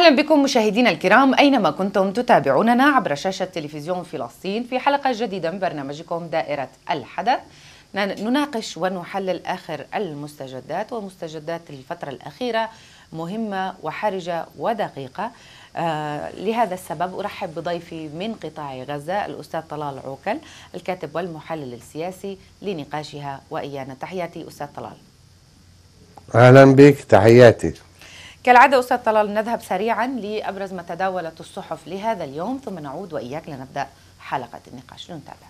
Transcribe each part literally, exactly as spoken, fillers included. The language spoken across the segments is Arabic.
أهلا بكم مشاهدينا الكرام أينما كنتم تتابعوننا عبر شاشة تلفزيون فلسطين في حلقة جديدة من برنامجكم دائرة الحدث. نناقش ونحلل آخر المستجدات ومستجدات الفترة الأخيرة مهمة وحرجة ودقيقة. آه لهذا السبب أرحب بضيفي من قطاع غزة الأستاذ طلال عوكل الكاتب والمحلل السياسي لنقاشها وإيانا. تحياتي أستاذ طلال. أهلا بك، تحياتي. كالعادة أستاذ طلال نذهب سريعا لأبرز ما تداولت الصحف لهذا اليوم ثم نعود وإياك لنبدأ حلقة النقاش. لنتابع.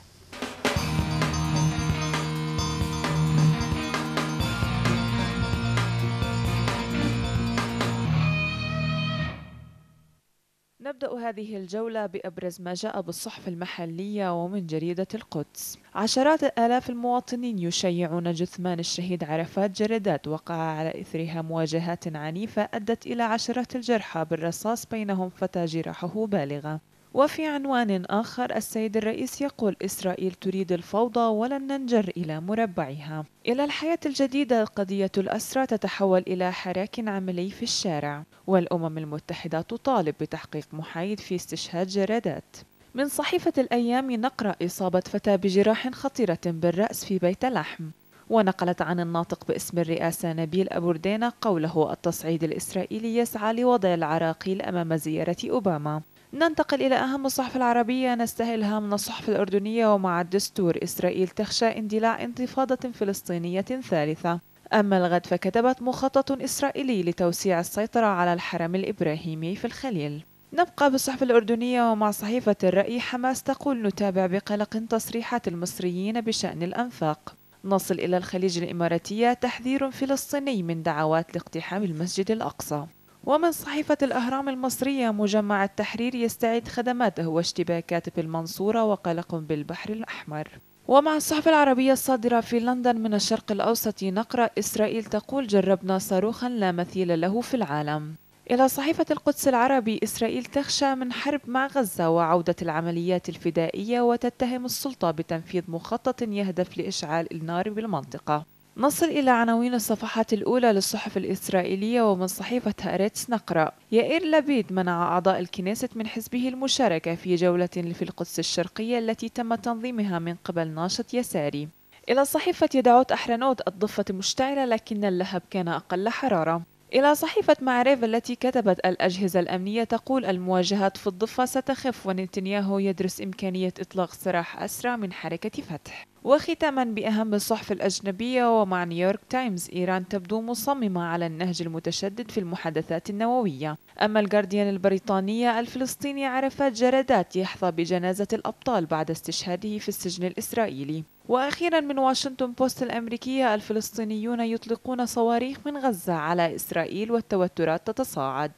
نبدأ هذه الجولة بأبرز ما جاء بالصحف المحلية ومن جريدة القدس. عشرات آلاف المواطنين يشيعون جثمان الشهيد عرفات جريدات وقع على إثرها مواجهات عنيفة أدت إلى عشرات الجرحى بالرصاص بينهم فتى جراحه بالغة. وفي عنوان آخر السيد الرئيس يقول إسرائيل تريد الفوضى ولن ننجر إلى مربعها. إلى الحياة الجديدة قضية الأسرى تتحول إلى حراك عملي في الشارع، والأمم المتحدة تطالب بتحقيق محايد في استشهاد جرادات. من صحيفة الأيام نقرأ إصابة فتاة بجراح خطيرة بالرأس في بيت لحم، ونقلت عن الناطق باسم الرئاسة نبيل أبوردينا قوله التصعيد الإسرائيلي يسعى لوضع العراقيل أمام زيارة أوباما. ننتقل إلى أهم الصحف العربية نستهلها من الصحف الأردنية. ومع الدستور إسرائيل تخشى اندلاع انتفاضة فلسطينية ثالثة. أما الغد فكتبت مخطط إسرائيلي لتوسيع السيطرة على الحرم الإبراهيمي في الخليل. نبقى بالصحف الأردنية ومع صحيفة الرأي. حماس تقول نتابع بقلق تصريحات المصريين بشأن الأنفاق. نصل إلى الخليج الإماراتية تحذير فلسطيني من دعوات لاقتحام المسجد الأقصى. ومن صحيفة الأهرام المصرية مجمع التحرير يستعيد خدماته واشتباكات في المنصورة وقلق بالبحر الأحمر. ومع الصحف العربية الصادرة في لندن من الشرق الأوسط نقرأ إسرائيل تقول جربنا صاروخا لا مثيل له في العالم. إلى صحيفة القدس العربي إسرائيل تخشى من حرب مع غزة وعودة العمليات الفدائية وتتهم السلطة بتنفيذ مخطط يهدف لإشعال النار بالمنطقة. نصل إلى عناوين الصفحات الأولى للصحف الإسرائيلية. ومن صحيفة هارتس نقرأ يائير لبيد منع أعضاء الكنيست من حزبه المشاركة في جولة في القدس الشرقية التي تم تنظيمها من قبل ناشط يساري. إلى صحيفة يدعوت أحرنوت الضفة مشتعلة لكن اللهب كان أقل حرارة. إلى صحيفة معريف التي كتبت الأجهزة الأمنية تقول المواجهات في الضفة ستخف ونتنياهو يدرس إمكانية إطلاق سراح أسرى من حركة فتح. وختاما بأهم الصحف الأجنبية ومع نيويورك تايمز إيران تبدو مصممة على النهج المتشدد في المحادثات النووية. أما الجارديان البريطانية الفلسطيني عرفات جرادات يحظى بجنازة الأبطال بعد استشهاده في السجن الإسرائيلي. وأخيرا من واشنطن بوست الأمريكية الفلسطينيون يطلقون صواريخ من غزة على إسرائيل والتوترات تتصاعد.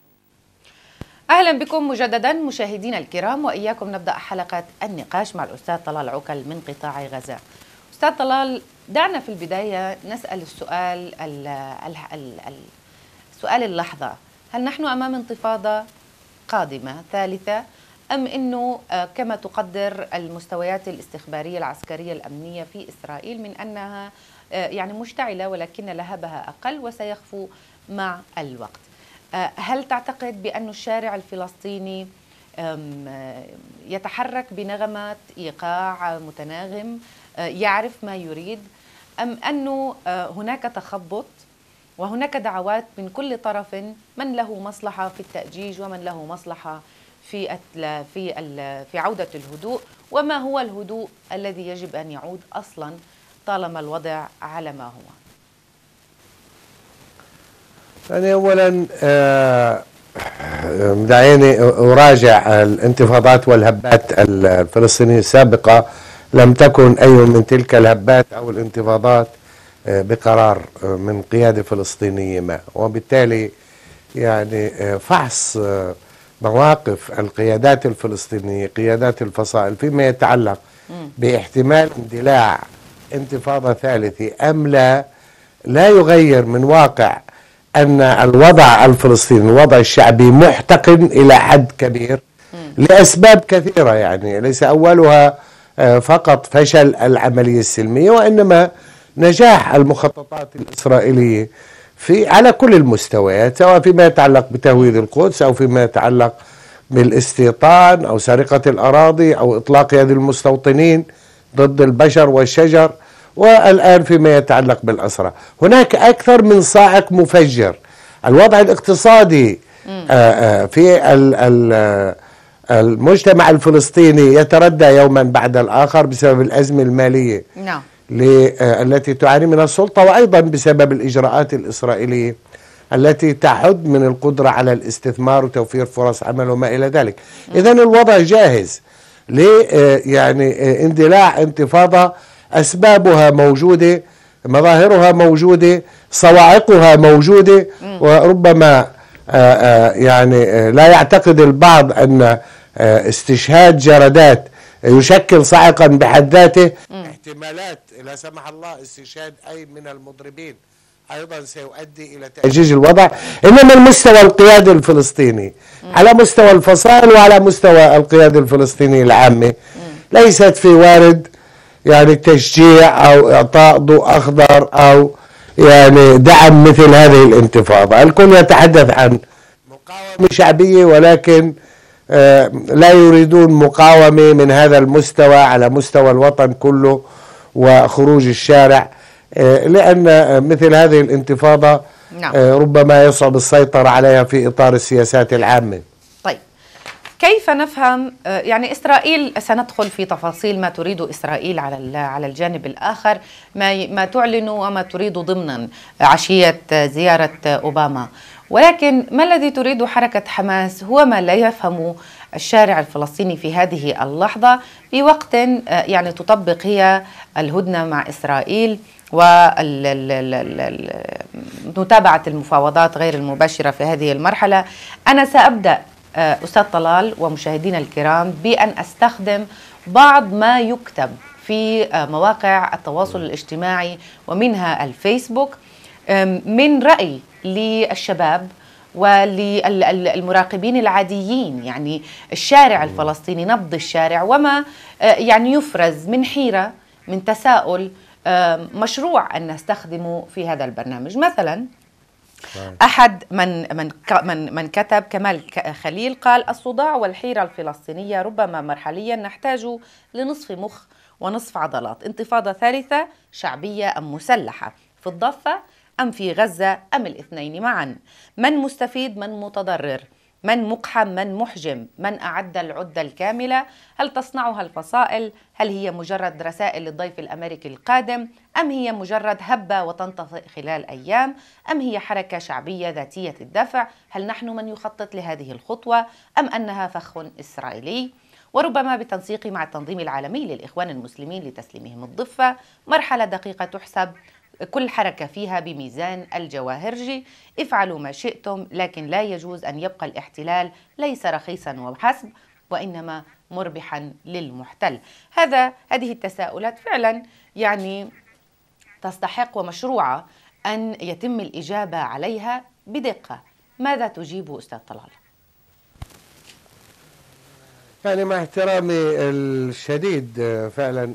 أهلا بكم مجددا مشاهدينا الكرام وإياكم نبدأ حلقة النقاش مع الأستاذ طلال عوكل من قطاع غزة. أستاذ طلال دعنا في البداية نسأل السؤال ال ال ال سؤال اللحظة. هل نحن أمام انتفاضة قادمة ثالثة أم أنه كما تقدر المستويات الاستخبارية العسكرية الأمنية في إسرائيل من أنها يعني مشتعلة ولكن لهبها أقل وسيخفو مع الوقت؟ هل تعتقد بأن الشارع الفلسطيني يتحرك بنغمات إيقاع متناغم يعرف ما يريد أم أنه هناك تخبط وهناك دعوات من كل طرف من له مصلحة في التأجيج ومن له مصلحة في في في عودة الهدوء؟ وما هو الهدوء الذي يجب أن يعود أصلا طالما الوضع على ما هو؟ أنا أولا دعيني أراجع الانتفاضات والهبات الفلسطينية السابقة. لم تكن أي من تلك الهبات أو الانتفاضات بقرار من قيادة فلسطينية ما، وبالتالي يعني فحص مواقف القيادات الفلسطينية قيادات الفصائل فيما يتعلق باحتمال اندلاع انتفاضة ثالثة أم لا لا يغير من واقع أن الوضع الفلسطيني الوضع الشعبي محتقن إلى حد كبير لأسباب كثيرة، يعني ليس أولها فقط فشل العملية السلمية وإنما نجاح المخططات الإسرائيلية في على كل المستويات، سواء فيما يتعلق بتهويد القدس أو فيما يتعلق بالاستيطان أو سرقة الأراضي أو إطلاق يد المستوطنين ضد البشر والشجر، والآن فيما يتعلق بالأسرى. هناك أكثر من صاعق مفجر. الوضع الاقتصادي في المجتمع الفلسطيني يتردى يوما بعد الآخر بسبب الأزمة المالية نعم. التي تعاني منها السلطة، وأيضا بسبب الإجراءات الإسرائيلية التي تحد من القدرة على الاستثمار وتوفير فرص عمل وما إلى ذلك. إذن الوضع جاهز ل يعني اندلاع انتفاضة أسبابها موجودة، مظاهرها موجودة، صواعقها موجودة، وربما يعني لا يعتقد البعض أن استشهاد جردات يشكل صاعقا بحد ذاته. احتمالات لا سمح الله استشهاد أي من المضربين أيضا سيؤدي إلى تأجيج الوضع. إنما المستوى القيادي الفلسطيني على مستوى الفصائل وعلى مستوى القيادة الفلسطينية العامة ليست في وارد يعني تشجيع أو إعطاء ضوء أخضر أو يعني دعم مثل هذه الانتفاضة. الكل يتحدث عن مقاومة شعبية، ولكن آه لا يريدون مقاومة من هذا المستوى على مستوى الوطن كله وخروج الشارع، آه لأن مثل هذه الانتفاضة نعم. آه ربما يصعب السيطرة عليها في إطار السياسات العامة. طيب كيف نفهم يعني إسرائيل، سندخل في تفاصيل ما تريد إسرائيل على على الجانب الآخر، ما ما تعلن وما تريد ضمنا عشية زيارة أوباما، ولكن ما الذي تريد حركة حماس هو ما لا يفهمه الشارع الفلسطيني في هذه اللحظة، في وقت يعني تطبق هي الهدنة مع إسرائيل ومتابعة المفاوضات غير المباشرة في هذه المرحلة. أنا سأبدأ أستاذ طلال ومشاهدينا الكرام بأن أستخدم بعض ما يكتب في مواقع التواصل الاجتماعي ومنها الفيسبوك من رأي للشباب وللمراقبين العاديين، يعني الشارع الفلسطيني، نبض الشارع، وما يعني يفرز من حيرة، من تساؤل مشروع أن نستخدمه في هذا البرنامج. مثلا أحد من من من من كتب كمال خليل قال: الصداع والحيرة الفلسطينية ربما مرحليا نحتاج لنصف مخ ونصف عضلات، انتفاضة ثالثة شعبية أم مسلحة، في الضفة أم في غزة أم الاثنين معا، من مستفيد من متضرر، من مقحم من محجم، من أعد العدة الكاملة، هل تصنعها الفصائل، هل هي مجرد رسائل للضيف الأمريكي القادم، أم هي مجرد هبة وتنطفئ خلال أيام، أم هي حركة شعبية ذاتية الدفع، هل نحن من يخطط لهذه الخطوة أم أنها فخ إسرائيلي، وربما بالتنسيق مع التنظيم العالمي للإخوان المسلمين لتسليمهم الضفة، مرحلة دقيقة تحسب كل حركة فيها بميزان الجواهرجي، افعلوا ما شئتم لكن لا يجوز أن يبقى الاحتلال ليس رخيصا وحسب وإنما مربحا للمحتل. هذا هذه التساؤلات فعلا يعني تستحق ومشروعة أن يتم الإجابة عليها بدقة. ماذا تجيب أستاذ طلال؟ يعني مع احترامي الشديد فعلا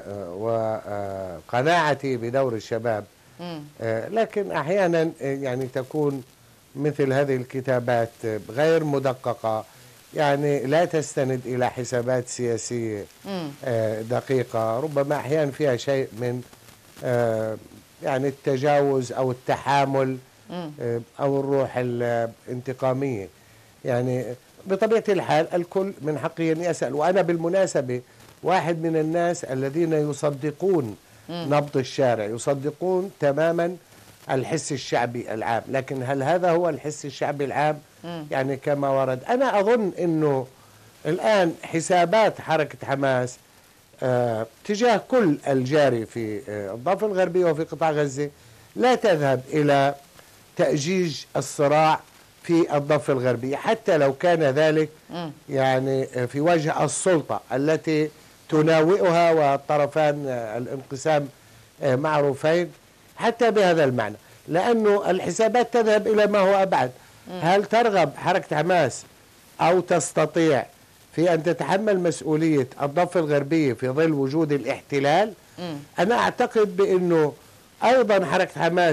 وقناعتي بدور الشباب، لكن أحيانا يعني تكون مثل هذه الكتابات غير مدققة، يعني لا تستند إلى حسابات سياسية دقيقة، ربما أحيانا فيها شيء من يعني التجاوز أو التحامل أو الروح الانتقامية. يعني بطبيعة الحال الكل من حقه أن يسأل، وأنا بالمناسبة واحد من الناس الذين يصدقون نبض الشارع، يصدقون تماما الحس الشعبي العام، لكن هل هذا هو الحس الشعبي العام؟ يعني كما ورد. أنا أظن أنه الآن حسابات حركة حماس آه تجاه كل الجاري في آه الضفة الغربية وفي قطاع غزة لا تذهب إلى تأجيج الصراع في الضفة الغربية، حتى لو كان ذلك يعني في وجه السلطة التي تناوئها والطرفان الانقسام معروفين، حتى بهذا المعنى، لأنه الحسابات تذهب إلى ما هو أبعد. هل ترغب حركة حماس أو تستطيع في أن تتحمل مسؤولية الضفة الغربية في ظل وجود الاحتلال؟ أنا أعتقد بأنه أيضا حركة حماس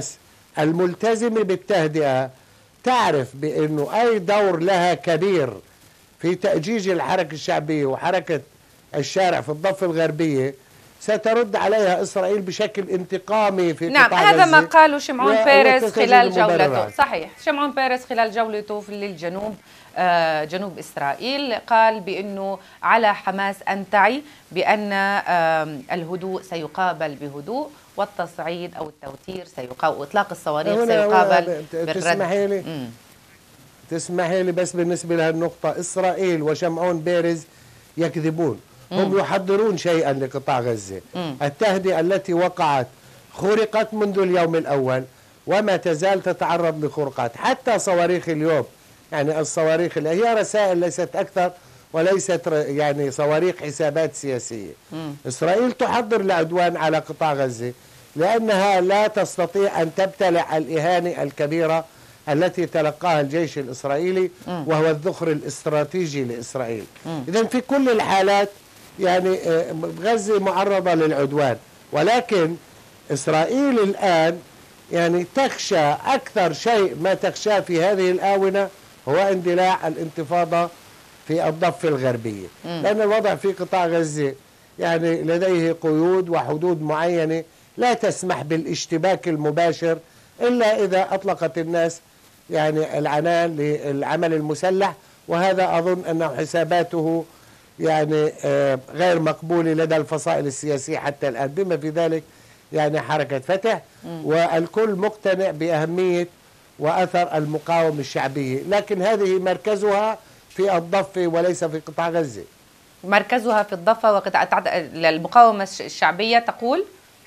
الملتزمة بالتهدئة تعرف بأنه أي دور لها كبير في تأجيج الحركة الشعبية وحركة الشارع في الضفة الغربية سترد عليها إسرائيل بشكل انتقامي في نعم. قطاع هذا غزة. ما قاله شمعون بيريز خلال جولته. المبررات. صحيح، شمعون بيريز خلال جولته للجنوب آه جنوب إسرائيل قال بأنه على حماس أن تعي بأن آه الهدوء سيقابل بهدوء، والتصعيد أو التوتير سيقابل، وإطلاق الصواريخ سيقابل بالرد. تسمحي لي مم. تسمحي لي بس بالنسبة لهالنقطة، إسرائيل وشمعون بيريز يكذبون. مم. هم يحضرون شيئا لقطاع غزة. مم. التهدئة التي وقعت خرقت منذ اليوم الأول وما تزال تتعرض لخرقات، حتى صواريخ اليوم، يعني الصواريخ اللي هي رسائل ليست أكثر وليست يعني صواريخ حسابات سياسية. مم. إسرائيل تحضر العدوان على قطاع غزة لأنها لا تستطيع أن تبتلع الإهانة الكبيرة التي تلقاها الجيش الإسرائيلي، مم. وهو الذخر الاستراتيجي لإسرائيل. إذن في كل الحالات يعني غزة معرضة للعدوان، ولكن إسرائيل الآن يعني تخشى أكثر شيء ما تخشى في هذه الآونة هو اندلاع الانتفاضة في الضفة الغربية. مم. لأن الوضع في قطاع غزة يعني لديه قيود وحدود معينة لا تسمح بالاشتباك المباشر إلا إذا أطلقت الناس يعني العنان للعمل المسلح، وهذا أظن أنه حساباته يعني غير مقبولة لدى الفصائل السياسية حتى الآن، بما في ذلك يعني حركة فتح. مم. والكل مقتنع بأهمية وأثر المقاومة الشعبية، لكن هذه مركزها في الضفة وليس في قطاع غزة. مركزها في الضفة وقطاع المقاومة الشعبية تقول؟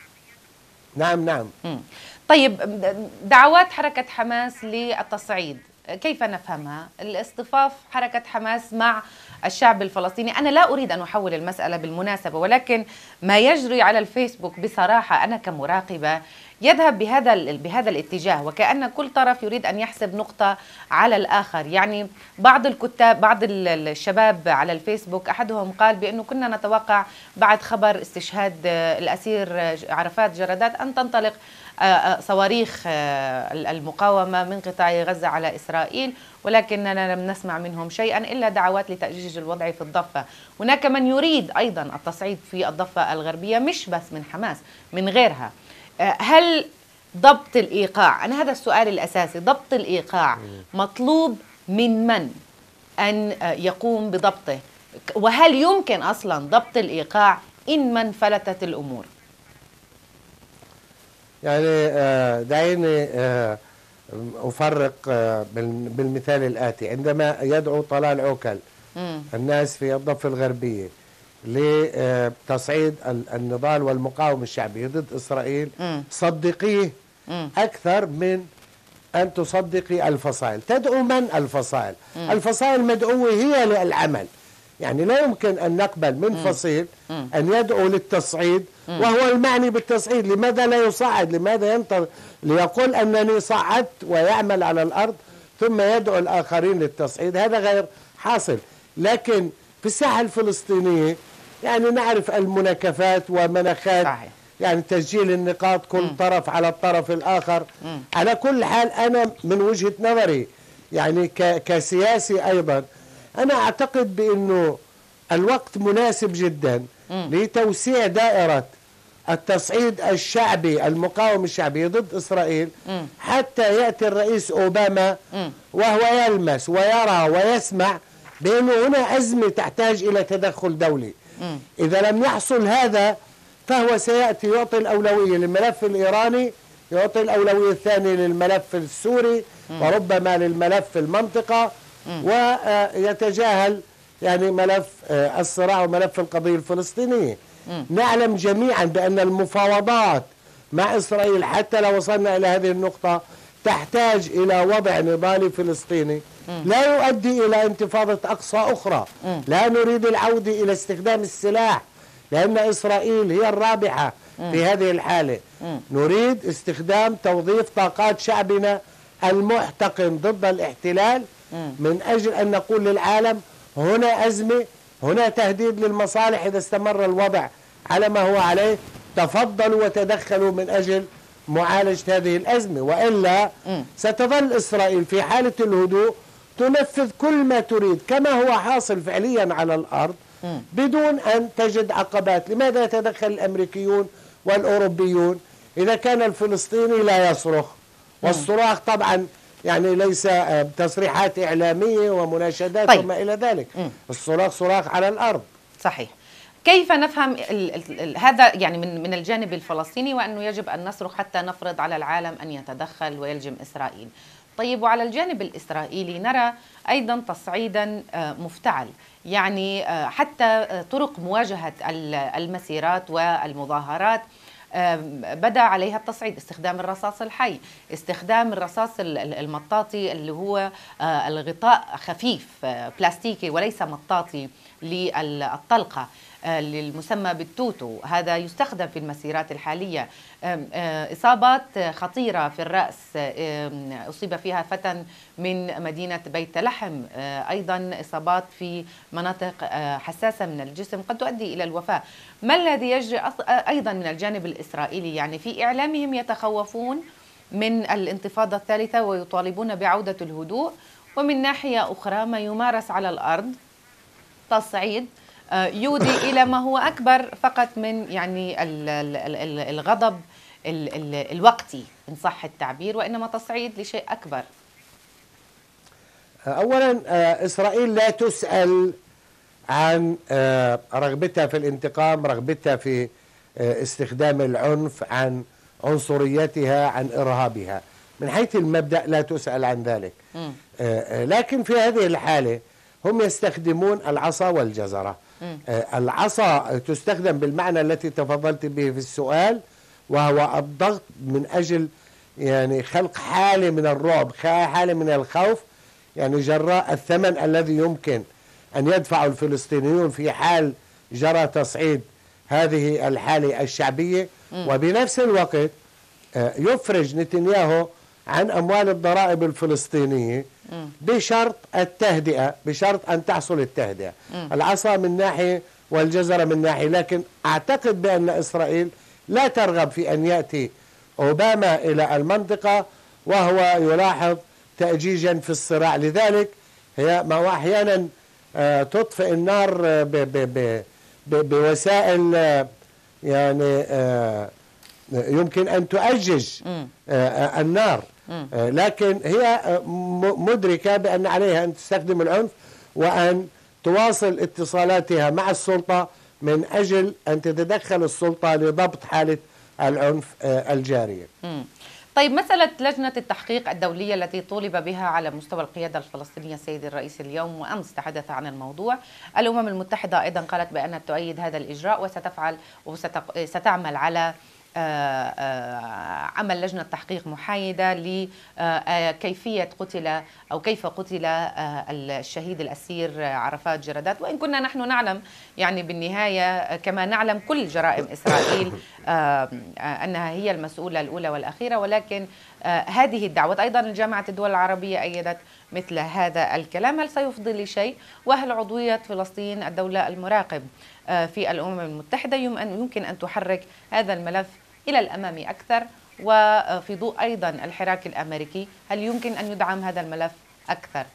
نعم نعم. مم. طيب، دعوات حركة حماس للتصعيد كيف نفهمها؟ الاصطفاف حركة حماس مع الشعب الفلسطيني، أنا لا أريد أن أحول المسألة بالمناسبة، ولكن ما يجري على الفيسبوك بصراحة أنا كمراقبة يذهب بهذا بهذا الاتجاه، وكأن كل طرف يريد أن يحسب نقطة على الآخر. يعني بعض الكتاب، بعض الشباب على الفيسبوك، أحدهم قال بأنه كنا نتوقع بعد خبر استشهاد الأسير عرفات جرادات أن تنطلق صواريخ المقاومة من قطاع غزة على إسرائيل، ولكننا لم نسمع منهم شيئا إلا دعوات لتأجيج الوضع في الضفة. هناك من يريد أيضا التصعيد في الضفة الغربية، مش بس من حماس، من غيرها. هل ضبط الإيقاع، أنا هذا السؤال الأساسي، ضبط الإيقاع مطلوب من من أن يقوم بضبطه؟ وهل يمكن أصلا ضبط الإيقاع إن ما انفلتت الأمور؟ يعني دعيني أفرق بالمثال الآتي. عندما يدعو طلال عوكل مم. الناس في الضفة الغربية لتصعيد النضال والمقاومة الشعبية ضد إسرائيل، مم. صدقيه مم. أكثر من أن تصدقي الفصائل. تدعو من الفصائل؟ مم. الفصائل مدعوة هي للعمل، يعني لا يمكن أن نقبل من مم. فصيل مم. أن يدعو للتصعيد مم. وهو المعني بالتصعيد. لماذا لا يصعد؟ لماذا ينتظر ليقول أنني صعدت ويعمل على الأرض ثم يدعو الآخرين للتصعيد؟ هذا غير حاصل. لكن في الساحة الفلسطينية يعني نعرف المناكفات ومناخات، صحيح. يعني تسجيل النقاط كل م. طرف على الطرف الآخر. م. على كل حال أنا من وجهة نظري يعني كسياسي أيضا أنا أعتقد بأنه الوقت مناسب جدا م. لتوسيع دائرة التصعيد الشعبي، المقاومة الشعبية ضد إسرائيل، م. حتى يأتي الرئيس أوباما م. وهو يلمس ويرى ويسمع بأنه هنا أزمة تحتاج إلى تدخل دولي. م. إذا لم يحصل هذا فهو سيأتي يعطي الأولوية للملف الإيراني، يعطي الأولوية الثانية للملف السوري، م. وربما للملف المنطقة، م. ويتجاهل يعني ملف الصراع وملف القضية الفلسطينية. م. نعلم جميعا بأن المفاوضات مع إسرائيل حتى لو وصلنا إلى هذه النقطة تحتاج إلى وضع نضالي فلسطيني لا يؤدي إلى انتفاضة أقصى أخرى. م. لا نريد العودة إلى استخدام السلاح لأن إسرائيل هي الرابحة م. في هذه الحالة. م. نريد استخدام توظيف طاقات شعبنا المحتقن ضد الاحتلال م. من أجل أن نقول للعالم هنا أزمة، هنا تهديد للمصالح إذا استمر الوضع على ما هو عليه، تفضلوا وتدخلوا من أجل معالجة هذه الأزمة، وإلا ستظل إسرائيل في حالة الهدوء تنفذ كل ما تريد كما هو حاصل فعليا على الأرض بدون أن تجد عقبات. لماذا يتدخل الأمريكيون والأوروبيون إذا كان الفلسطيني لا يصرخ؟ والصراخ طبعا يعني ليس تصريحات إعلامية ومناشدات طيب. وما إلى ذلك. الصراخ صراخ على الأرض. صحيح. كيف نفهم ال ال ال هذا يعني من من الجانب الفلسطيني، وأنه يجب أن نصرخ حتى نفرض على العالم أن يتدخل ويلجم إسرائيل؟ طيب، وعلى الجانب الإسرائيلي نرى أيضا تصعيدا مفتعل، يعني حتى طرق مواجهة المسيرات والمظاهرات بدأ عليها التصعيد، استخدام الرصاص الحي، استخدام الرصاص المطاطي اللي هو الغطاء خفيف بلاستيكي وليس مطاطي للطلقة للمسمى بالتوتو، هذا يستخدم في المسيرات الحالية. إصابات خطيرة في الرأس، أصيب فيها فتى من مدينة بيت لحم، أيضا إصابات في مناطق حساسة من الجسم قد تؤدي إلى الوفاة. ما الذي يجري أيضا من الجانب الإسرائيلي؟ يعني في إعلامهم يتخوفون من الانتفاضة الثالثة ويطالبون بعودة الهدوء، ومن ناحية أخرى ما يمارس على الأرض تصعيد يودي إلى ما هو أكبر فقط من يعني الغضب الوقتي إن صح التعبير، وإنما تصعيد لشيء أكبر. أولا إسرائيل لا تسأل عن رغبتها في الانتقام، رغبتها في استخدام العنف، عن عنصريتها، عن إرهابها، من حيث المبدأ لا تسأل عن ذلك. م. لكن في هذه الحالة هم يستخدمون العصا والجزرة. م. العصا تستخدم بالمعنى التي تفضلت به في السؤال، وهو الضغط من أجل يعني خلق حالة من الرعب، حالة من الخوف، يعني جراء الثمن الذي يمكن أن يدفع الفلسطينيون في حال جرى تصعيد هذه الحالة الشعبية. م. وبنفس الوقت يفرج نتنياهو عن أموال الضرائب الفلسطينية م. بشرط التهدئة، بشرط أن تحصل التهدئة. م. العصا من ناحية والجزرة من ناحية، لكن أعتقد بأن إسرائيل لا ترغب في أن يأتي أوباما إلى المنطقة وهو يلاحظ تأجيجا في الصراع. لذلك هي ما أحيانا تطفئ النار ب ب ب ب بوسائل يعني يمكن أن تؤجج النار، لكن هي مدركة بأن عليها أن تستخدم العنف وأن تواصل اتصالاتها مع السلطة من أجل أن تتدخل السلطة لضبط حالة العنف الجارية. طيب، مسألة لجنة التحقيق الدولية التي طولب بها على مستوى القيادة الفلسطينية السيد الرئيس اليوم وأمس تحدث عن الموضوع، الأمم المتحدة أيضا قالت بأنها تؤيد هذا الإجراء وستفعل وستعمل على عمل لجنة تحقيق محايدة لكيفية قتل أو كيف قتل الشهيد الأسير عرفات جرادات. وإن كنا نحن نعلم يعني بالنهاية كما نعلم كل جرائم إسرائيل أنها هي المسؤولة الأولى والأخيرة، ولكن هذه الدعوة أيضا الجامعة الدول العربية أيدت مثل هذا الكلام. هل سيفضي لشيء؟ وهل عضوية فلسطين الدولة المراقب في الأمم المتحدة يمكن أن تحرك هذا الملف إلى الأمام أكثر؟ وفي ضوء أيضا الحراك الأمريكي، هل يمكن أن يدعم هذا الملف أكثر؟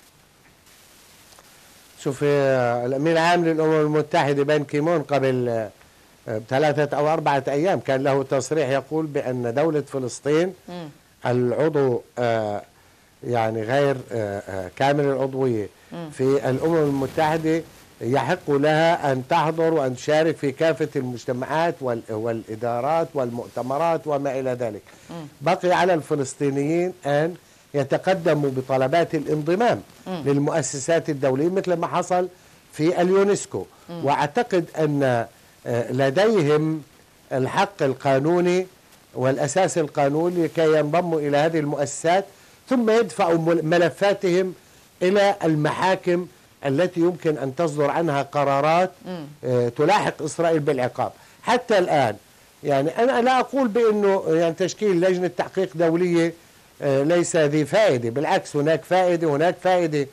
شوف، الأمين العام للأمم المتحدة بان كيمون قبل ثلاثة أو أربعة أيام كان له تصريح يقول بأن دولة فلسطين م. العضو يعني غير كامل العضوية م. في الأمم المتحدة يحق لها أن تحضر وأن تشارك في كافة المجتمعات والإدارات والمؤتمرات وما إلى ذلك. م. بقي على الفلسطينيين أن يتقدموا بطلبات الانضمام م. للمؤسسات الدولية مثل ما حصل في اليونسكو. م. وأعتقد أن لديهم الحق القانوني والأساس القانوني لكي ينضموا إلى هذه المؤسسات، ثم يدفعوا ملفاتهم إلى المحاكم التي يمكن أن تصدر عنها قرارات تلاحق إسرائيل بالعقاب. حتى الآن يعني أنا لا أقول بأنه يعني تشكيل لجنة تحقيق دولية ليس ذي فائدة، بالعكس هناك فائدة، هناك فائدة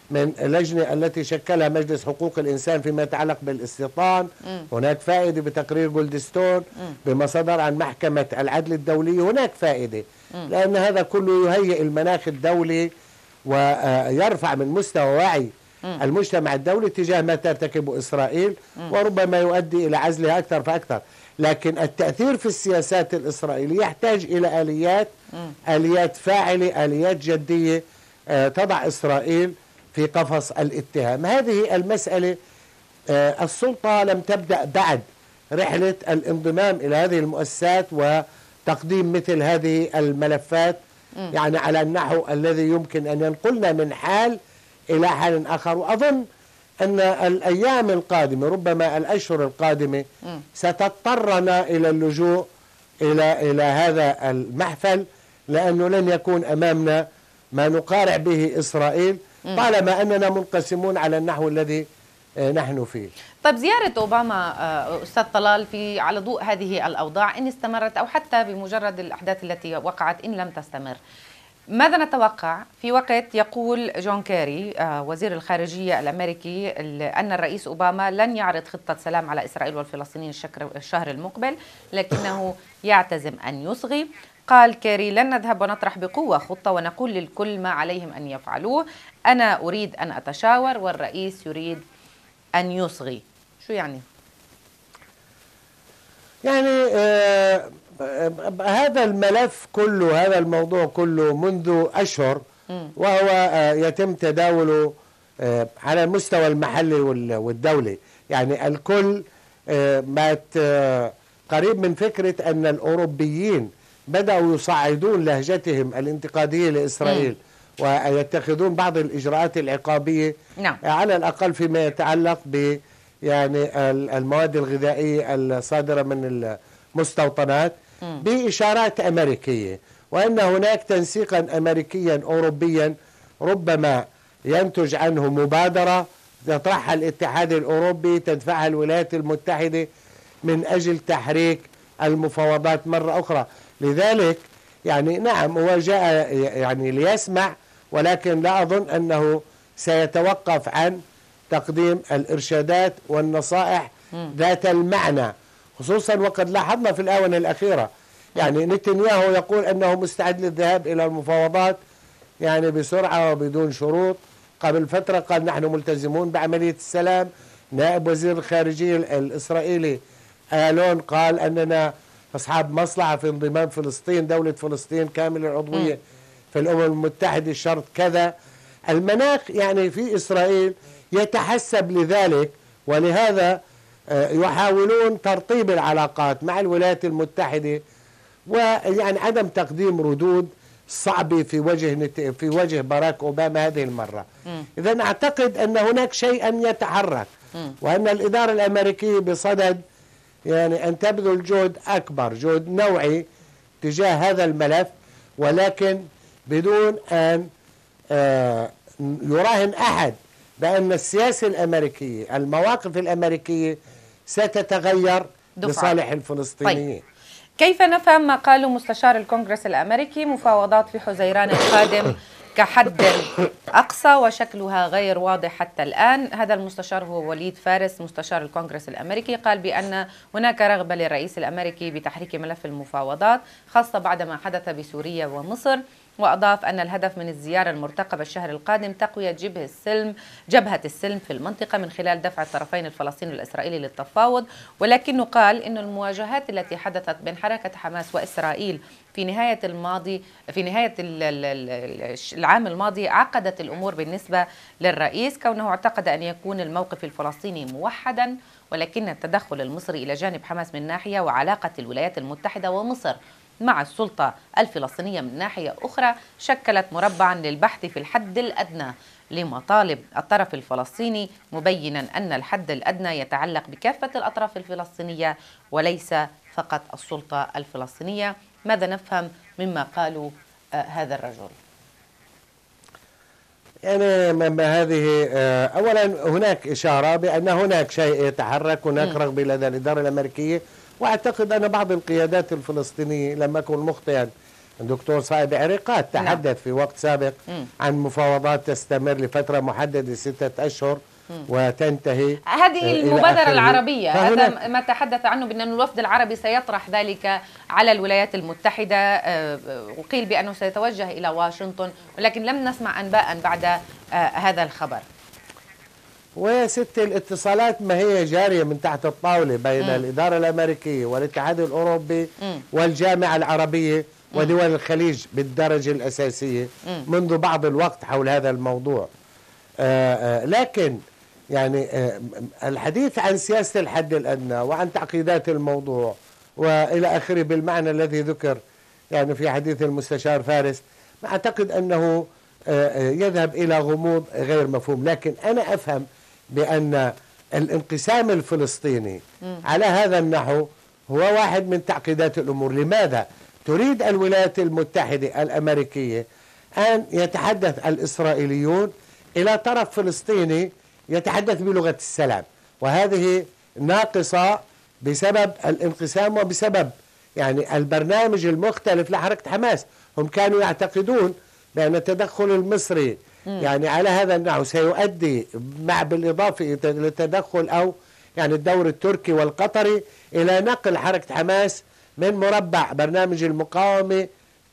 من اللجنة التي شكلها مجلس حقوق الإنسان فيما يتعلق بالاستيطان. م. هناك فائدة بتقرير جولدستون، بما صدر عن محكمة العدل الدولية هناك فائدة، م. لأن هذا كله يهيئ المناخ الدولي ويرفع من مستوى وعي م. المجتمع الدولي تجاه ما ترتكبه إسرائيل، م. وربما يؤدي إلى عزلها أكثر فأكثر. لكن التأثير في السياسات الإسرائيلية يحتاج إلى آليات م. آليات فاعلة، آليات جدية تضع إسرائيل في قفص الاتهام. هذه المسألة السلطة لم تبدأ بعد رحلة الانضمام إلى هذه المؤسسات وتقديم مثل هذه الملفات م. يعني على النحو الذي يمكن أن ينقلنا من حال إلى حال آخر. وأظن أن الأيام القادمة ربما الأشهر القادمة م. ستضطرنا إلى اللجوء إلى إلى هذا المحفل، لأنه لن يكون أمامنا ما نقارع به إسرائيل طالما أننا منقسمون على النحو الذي نحن فيه. طيب زيارة أوباما أستاذ طلال في على ضوء هذه الأوضاع إن استمرت أو حتى بمجرد الأحداث التي وقعت إن لم تستمر، ماذا نتوقع في وقت يقول جون كيري وزير الخارجية الأمريكي أن الرئيس أوباما لن يعرض خطة سلام على إسرائيل والفلسطينيين الشهر المقبل لكنه يعتزم أن يصغي؟ قال كيري: لن نذهب ونطرح بقوة خطة ونقول للكل ما عليهم أن يفعلوه، أنا أريد أن أتشاور والرئيس يريد أن يصغي. شو يعني؟ يعني آه هذا الملف كله، هذا الموضوع كله منذ أشهر وهو آه يتم تداوله آه على المستوى المحلي والدولي. يعني الكل آه مات آه قريب من فكرة أن الأوروبيين بدأوا يصعدون لهجتهم الانتقادية لإسرائيل م. ويتخذون بعض الإجراءات العقابية نعم. على الأقل فيما يتعلق ب يعني المواد الغذائية الصادرة من المستوطنات م. بإشارات أمريكية، وأن هناك تنسيقا أمريكيا أوروبيا ربما ينتج عنه مبادرة يطرحها الاتحاد الأوروبي تدفعها الولايات المتحدة من أجل تحريك المفاوضات مرة أخرى. لذلك يعني نعم هو جاء يعني ليسمع، ولكن لا أظن أنه سيتوقف عن تقديم الإرشادات والنصائح م. ذات المعنى، خصوصا وقد لاحظنا في الآونة الأخيرة يعني نتنياهو يقول أنه مستعد للذهاب إلى المفاوضات يعني بسرعة وبدون شروط. قبل فترة قال نحن ملتزمون بعملية السلام. نائب وزير الخارجية الإسرائيلي آلون قال أننا أصحاب مصلحة في انضمام فلسطين، دولة فلسطين كاملة العضوية في الأمم المتحدة شرط كذا. المناخ يعني في إسرائيل يتحسب لذلك، ولهذا يحاولون ترطيب العلاقات مع الولايات المتحدة ويعني عدم تقديم ردود صعبة في وجه في وجه باراك أوباما هذه المرة. إذا أعتقد أن هناك شيئا يتحرك وأن الإدارة الأمريكية بصدد يعني أن تبذل جهد أكبر، جهد نوعي تجاه هذا الملف، ولكن بدون أن يراهن أحد بأن السياسة الأمريكية المواقف الأمريكية ستتغير لصالح الفلسطينيين. طيب. كيف نفهم ما قاله مستشار الكونغرس الأمريكي مفاوضات في حزيران القادم كحد أقصى وشكلها غير واضح حتى الآن؟ هذا المستشار هو وليد فارس مستشار الكونغرس الأمريكي، قال بأن هناك رغبة للرئيس الأمريكي بتحريك ملف المفاوضات خاصة بعد ما حدث بسوريا ومصر، وأضاف أن الهدف من الزيارة المرتقبة الشهر القادم تقوية جبهة السلم جبهة السلم في المنطقة من خلال دفع الطرفين الفلسطيني والإسرائيلي للتفاوض. ولكنه قال أن المواجهات التي حدثت بين حركة حماس وإسرائيل في نهاية الماضي في نهاية العام الماضي عقدت الأمور بالنسبة للرئيس، كونه اعتقد أن يكون الموقف الفلسطيني موحدا، ولكن التدخل المصري إلى جانب حماس من ناحية وعلاقة الولايات المتحدة ومصر مع السلطة الفلسطينية من ناحية أخرى شكلت مربعا للبحث في الحد الأدنى لمطالب الطرف الفلسطيني، مبينا أن الحد الأدنى يتعلق بكافة الأطراف الفلسطينية وليس فقط السلطة الفلسطينية. ماذا نفهم مما قالوا آه هذا الرجل؟ يعني هذه آه أولا هناك إشارة بأن هناك شيء يتحرك، هناك رغبة لدى الإدارة الأمريكية، وأعتقد أن بعض القيادات الفلسطينية لم أكن مخطئا الدكتور صائب عريقات تحدث نعم. في وقت سابق م. عن مفاوضات تستمر لفترة محددة ستة أشهر م. وتنتهي. هذه المبادرة العربية، هذا ما تحدث عنه بأن الوفد العربي سيطرح ذلك على الولايات المتحدة، وقيل بأنه سيتوجه إلى واشنطن، ولكن لم نسمع أنباء بعد هذا الخبر. وست الاتصالات ما هي جارية من تحت الطاولة بين م. الإدارة الأمريكية والاتحاد الأوروبي م. والجامعة العربية ودول الخليج بالدرجة الأساسية م. منذ بعض الوقت حول هذا الموضوع. آآ آآ لكن يعني الحديث عن سياسة الحد الأدنى وعن تعقيدات الموضوع وإلى آخره بالمعنى الذي ذكر يعني في حديث المستشار فارس، أعتقد أنه يذهب إلى غموض غير مفهوم. لكن أنا أفهم بأن الانقسام الفلسطيني م. على هذا النحو هو واحد من تعقيدات الأمور. لماذا تريد الولايات المتحدة الأمريكية أن يتحدث الإسرائيليون إلى طرف فلسطيني يتحدث بلغة السلام؟ وهذه ناقصة بسبب الانقسام وبسبب يعني البرنامج المختلف لحركة حماس. هم كانوا يعتقدون بأن التدخل المصري يعني على هذا النحو سيؤدي مع بالإضافة للتدخل أو يعني الدور التركي والقطري إلى نقل حركة حماس من مربع برنامج المقاومة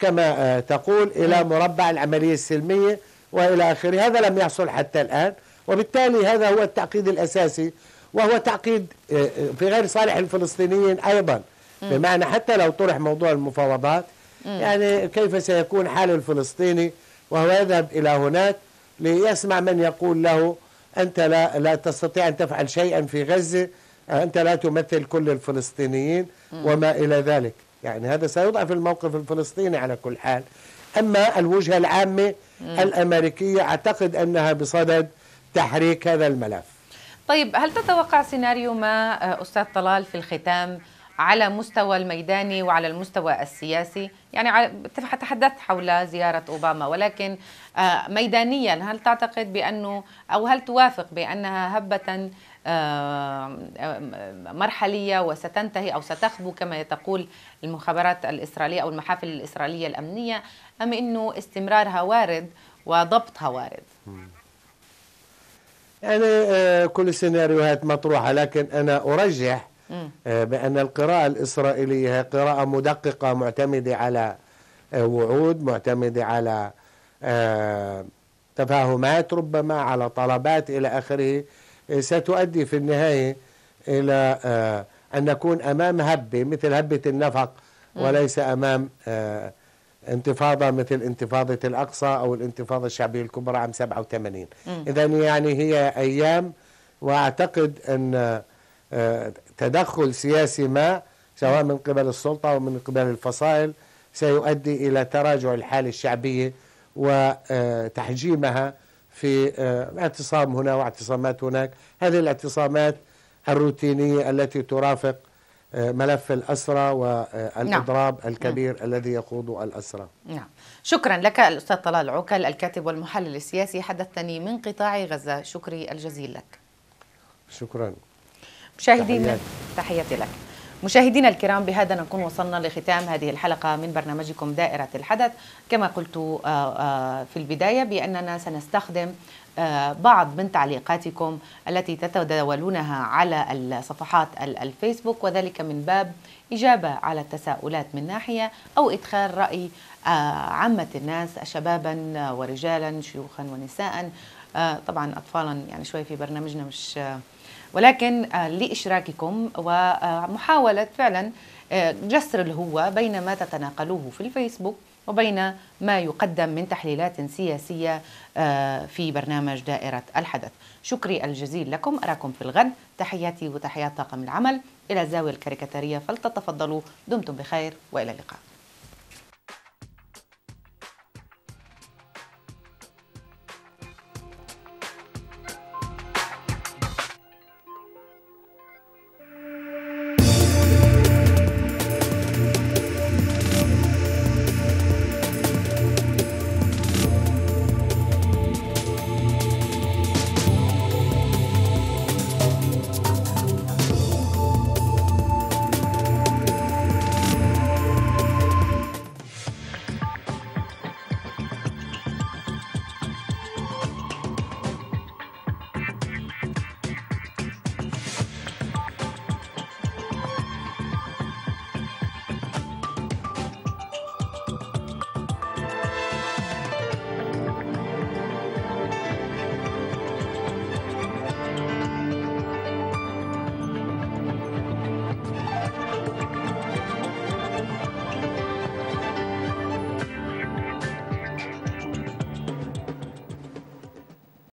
كما تقول إلى مربع العملية السلمية وإلى آخره. هذا لم يحصل حتى الآن، وبالتالي هذا هو التعقيد الأساسي، وهو تعقيد في غير صالح الفلسطينيين أيضا. بمعنى حتى لو طرح موضوع المفاوضات يعني كيف سيكون حال الفلسطيني وهو يذهب إلى هناك ليسمع من يقول له أنت لا, لا تستطيع أن تفعل شيئا في غزة، أنت لا تمثل كل الفلسطينيين وما إلى ذلك. يعني هذا سيضعف الموقف الفلسطيني على كل حال. أما الوجهة العامة الأمريكية أعتقد أنها بصدد تحريك هذا الملف. طيب، هل تتوقع سيناريو ما أستاذ طلال في الختام على مستوى الميداني وعلى المستوى السياسي؟ يعني تحدثت حول زيارة أوباما، ولكن ميدانيا هل تعتقد بأنه أو هل توافق بأنها هبة مرحلية وستنتهي أو ستخبو كما تقول المخابرات الإسرائيلية أو المحافل الإسرائيلية الأمنية، أم أنه استمرارها وارد وضبطها وارد؟ يعني كل السيناريوهات مطروحة، لكن أنا أرجح بأن القراءة الإسرائيلية هي قراءة مدققة معتمدة على وعود، معتمدة على تفاهمات، ربما على طلبات إلى آخره، ستؤدي في النهاية إلى أن نكون أمام هبة مثل هبة النفق وليس أمام انتفاضة مثل انتفاضة الأقصى أو الانتفاضة الشعبية الكبرى عام سبعة وثمانين. إذن يعني هي أيام، وأعتقد أن تدخل سياسي ما سواء من قبل السلطة أو من قبل الفصائل سيؤدي إلى تراجع الحالة الشعبية وتحجيمها في اعتصام هنا واعتصامات هناك. هذه الاعتصامات الروتينية التي ترافق ملف الأسرى والإضراب نعم. الكبير م. الذي يخوض الأسرى. نعم، شكرا لك الأستاذ طلال عكل الكاتب والمحلل السياسي، حدثتني من قطاع غزة. شكري الجزيل لك. شكرا. مشاهدينا تحياتي لك. مشاهدينا الكرام، بهذا نكون وصلنا لختام هذه الحلقة من برنامجكم دائرة الحدث. كما قلت في البداية بأننا سنستخدم بعض من تعليقاتكم التي تتداولونها على الصفحات الفيسبوك، وذلك من باب إجابة على التساؤلات من ناحية أو إدخال رأي عامة الناس شبابا ورجالا شيوخا ونساء، طبعا أطفالا يعني شوي في برنامجنا مش، ولكن لإشراككم ومحاولة فعلا جسر الهوة بين ما تتناقلوه في الفيسبوك وبين ما يقدم من تحليلات سياسية في برنامج دائرة الحدث. شكري الجزيل لكم، أراكم في الغد. تحياتي وتحيات طاقم العمل إلى الزاوية الكاريكاتيرية، فلتتفضلوا. دمتم بخير وإلى اللقاء.